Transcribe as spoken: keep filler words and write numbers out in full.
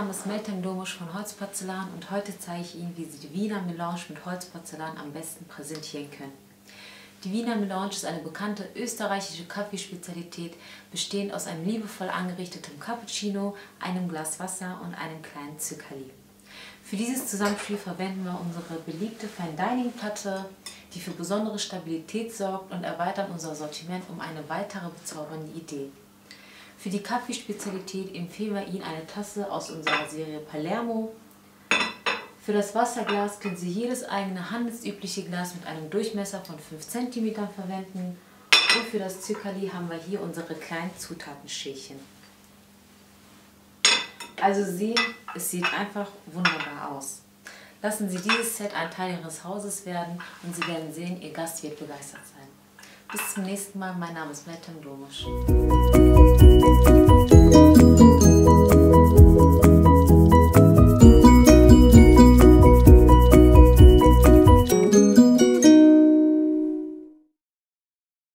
Name ist Meltem Domusch von Holzporzellan und heute zeige ich Ihnen, wie Sie die Wiener Melange mit Holzporzellan am besten präsentieren können. Die Wiener Melange ist eine bekannte österreichische Kaffeespezialität, bestehend aus einem liebevoll angerichteten Cappuccino, einem Glas Wasser und einem kleinen Zuckerli. Für dieses Zusammenspiel verwenden wir unsere beliebte Fine Dining Platte, die für besondere Stabilität sorgt, und erweitern unser Sortiment um eine weitere bezaubernde Idee. Für die Kaffeespezialität empfehlen wir Ihnen eine Tasse aus unserer Serie Palermo. Für das Wasserglas können Sie jedes eigene handelsübliche Glas mit einem Durchmesser von fünf Zentimeter verwenden. Und für das Zuckerli haben wir hier unsere kleinen Zutatenschälchen. Also sehen, es sieht einfach wunderbar aus. Lassen Sie dieses Set ein Teil Ihres Hauses werden und Sie werden sehen, Ihr Gast wird begeistert sein. Bis zum nächsten Mal, mein Name ist Meltem Domusch.